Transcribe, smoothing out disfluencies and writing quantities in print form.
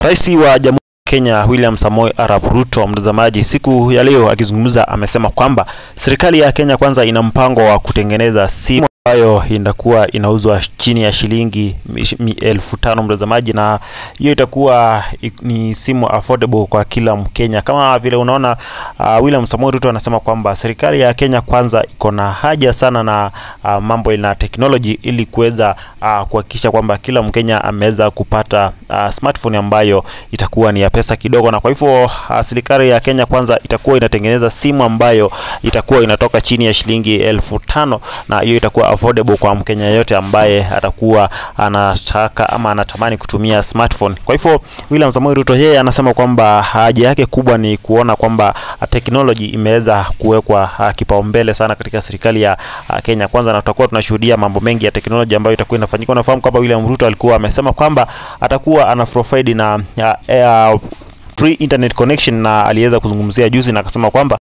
Rais wa Jamhuri ya Kenya William Samoei Arap Ruto, mtazamaji, siku ya leo akizungumza amesema kwamba serikali ya Kenya kwanza ina mpango wa kutengeneza simu ambayo inakuwa inauzwa chini ya shilingi 1500, mtazamaji, na hiyo itakuwa ni simu affordable kwa kila Mkenya. Kama vile unaona, William Samoei Ruto anasema kwamba serikali ya Kenya kwanza iko na haja sana na mambo ina technology ili kuweza kuhakikisha kwamba kila Mkenya ameweza kupata smartphone ambayo itakuwa ni ya pesa kidogo, na kwa hivyo serikali ya Kenya kwanza itakuwa inatengeneza simu ambayo itakuwa inatoka chini ya shilingi 1500, na hiyo itakuwa affordable kwa Mkenya yote ambaye atakuwa anataka ama anatamani kutumia smartphone. Kwa hivyo William Samoei Ruto yeye anasema kwamba haja yake kubwa ni kuona kwamba technology imeweza kuwekwa kipaumbele sana katika serikali ya Kenya kwanza, na tutakuwa tunashuhudia mambo mengi ya technology ambayo itakuwa inafanyika. Unafahamu kwamba William Ruto alikuwa amesema kwamba atakuwa ana provide na free internet connection, na aliweza kuzungumzia juzi na akasema kwamba